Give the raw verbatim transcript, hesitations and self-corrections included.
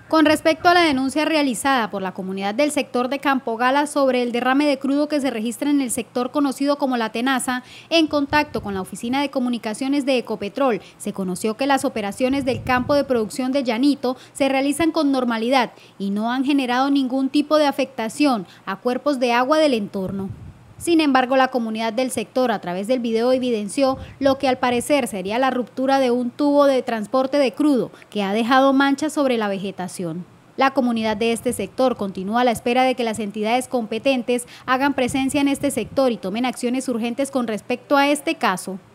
Con respecto a la denuncia realizada por la comunidad del sector de Campo Gala sobre el derrame de crudo que se registra en el sector conocido como La Tenaza, en contacto con la Oficina de Comunicaciones de Ecopetrol, se conoció que las operaciones del campo de producción de Llanito se realizan con normalidad y no han generado ningún tipo de afectación a cuerpos de agua del entorno. Sin embargo, la comunidad del sector a través del video evidenció lo que al parecer sería la ruptura de un tubo de transporte de crudo que ha dejado manchas sobre la vegetación. La comunidad de este sector continúa a la espera de que las entidades competentes hagan presencia en este sector y tomen acciones urgentes con respecto a este caso.